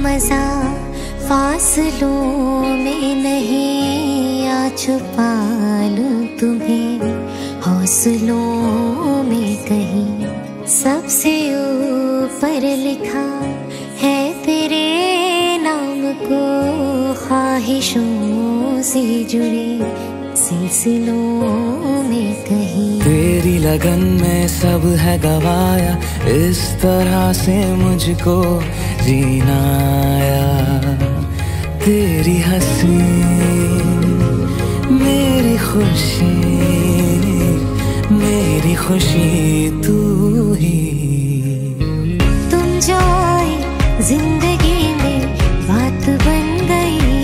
मजा फासलों में नहीं, आ छुपा लूं तुम्हें हौसलों में कहीं। सबसे ऊपर लिखा है तेरे नाम को, ख्वाहिशों से जुड़े सिलसिलों में कहीं। तेरी लगन में सब है गवाया, इस तरह से मुझको जीना आया। तेरी हंसी मेरी खुशी तू ही। तुम जो आए जिंदगी में बात बन गई,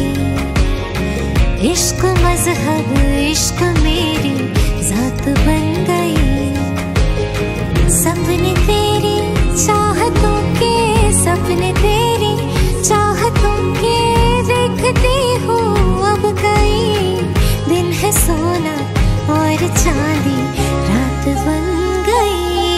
इश्क मजहब इश्क मेरी जात बन गई। सपने तेरी चाहतों के, सपने तेरी चाहतों के देखती हूँ अब कई। दिन है सोना और चांदी रात बन गई।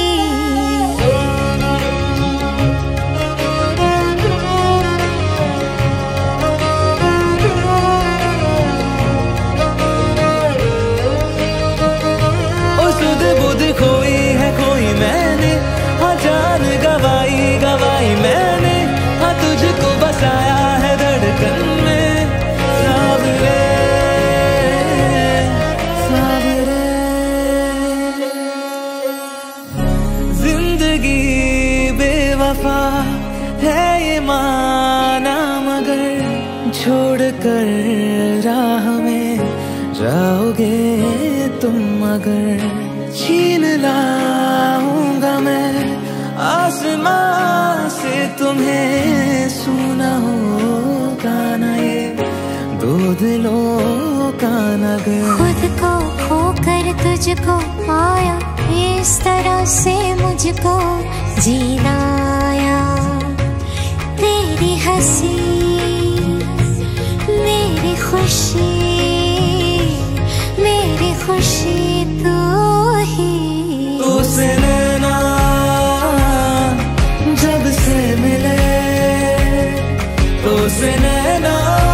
बुध खोई है खोई मैंने, हाँ जान गवाई मैंने, हाँ तुझको बसाया है धड़कन में। सावरे जिंदगी बेवफा है ये माना, मगर छोड़ कर राह में जाओगे तुम अगर। छीन लाऊंगा मैं आसमां से तुम्हें, सुना होगा ना ये दो दिलों का नगर। खुद को खोकर तुझको पाया, इस तरह से मुझको जीना आया। तेरी हंसी मेरी खुशी तू ही। तो से नैना जब से मिले, तो से नैना